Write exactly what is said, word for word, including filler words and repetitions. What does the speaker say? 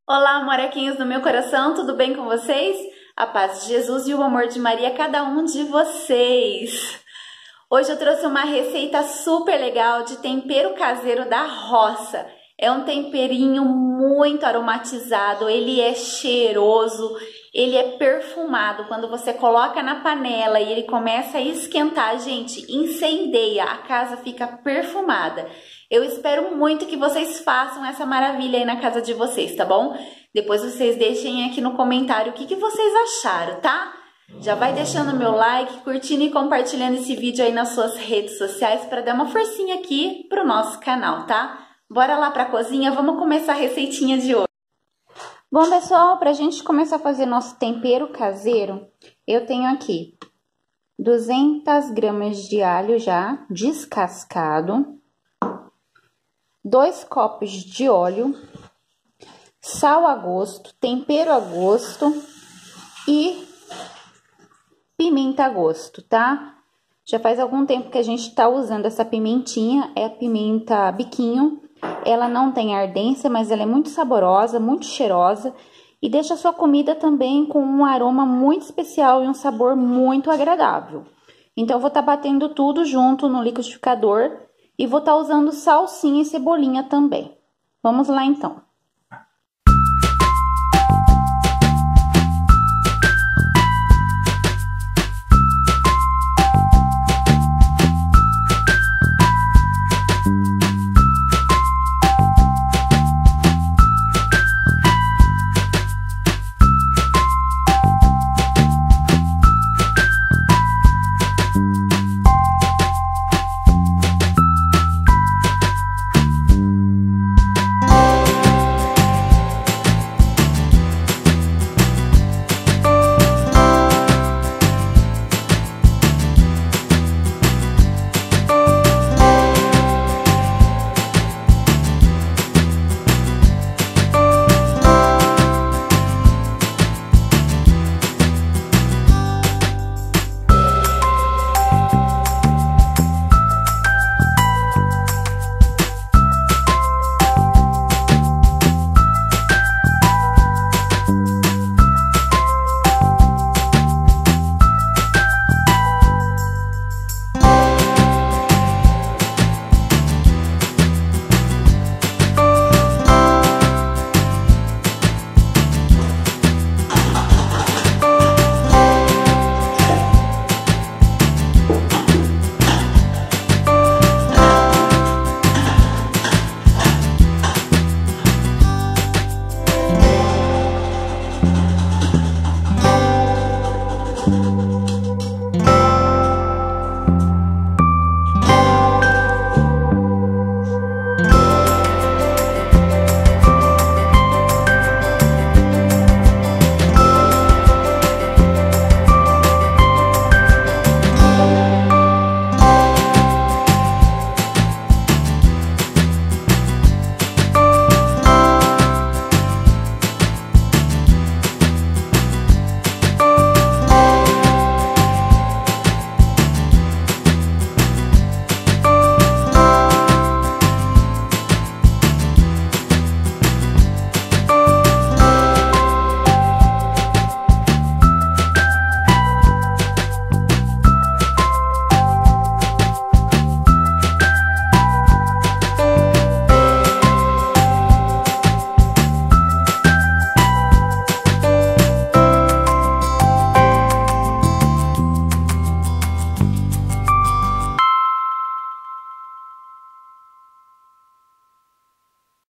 Olá, morequinhos do meu coração, tudo bem com vocês? A paz de Jesus e o amor de Maria a cada um de vocês. Hoje eu trouxe uma receita super legal de tempero caseiro da roça. É um temperinho muito aromatizado, ele é cheiroso, ele é perfumado. Quando você coloca na panela e ele começa a esquentar, gente, incendeia, a casa fica perfumada. Eu espero muito que vocês façam essa maravilha aí na casa de vocês, tá bom? Depois vocês deixem aqui no comentário o que, que vocês acharam, tá? Já vai deixando meu like, curtindo e compartilhando esse vídeo aí nas suas redes sociais para dar uma forcinha aqui pro nosso canal, tá? Bora lá pra cozinha, vamos começar a receitinha de hoje. Bom, pessoal, pra gente começar a fazer nosso tempero caseiro, eu tenho aqui duzentas gramas de alho já descascado, dois copos de óleo, sal a gosto, tempero a gosto e pimenta a gosto, tá? Já faz algum tempo que a gente tá usando essa pimentinha, é a pimenta biquinho. Ela não tem ardência, mas ela é muito saborosa, muito cheirosa e deixa a sua comida também com um aroma muito especial e um sabor muito agradável. Então, eu vou estar tá batendo tudo junto no liquidificador e vou estar tá usando salsinha e cebolinha também. Vamos lá, então.